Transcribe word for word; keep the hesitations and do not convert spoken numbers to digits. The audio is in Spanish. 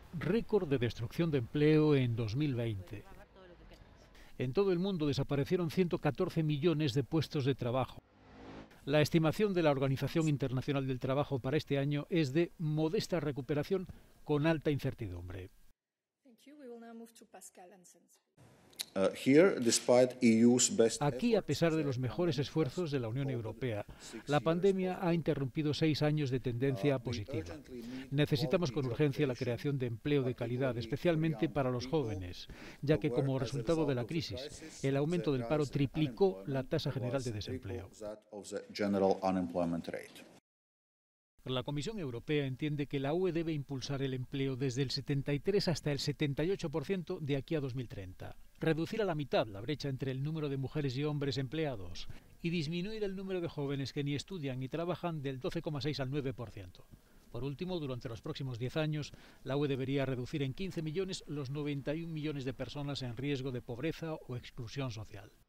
Récord de destrucción de empleo en dos mil veinte. En todo el mundo desaparecieron ciento catorce millones de puestos de trabajo. La estimación de la Organización Internacional del Trabajo para este año es de modesta recuperación con alta incertidumbre. Aquí, a pesar de los mejores esfuerzos de la Unión Europea, la pandemia ha interrumpido seis años de tendencia positiva. Necesitamos con urgencia la creación de empleo de calidad, especialmente para los jóvenes, ya que como resultado de la crisis, el aumento del paro triplicó la tasa general de desempleo. La Comisión Europea entiende que la U E debe impulsar el empleo desde el setenta y tres hasta el setenta y ocho por ciento de aquí a dos mil treinta, reducir a la mitad la brecha entre el número de mujeres y hombres empleados y disminuir el número de jóvenes que ni estudian ni trabajan del doce coma seis al nueve por ciento. Por último, durante los próximos diez años, la U E debería reducir en quince millones los noventa y un millones de personas en riesgo de pobreza o exclusión social.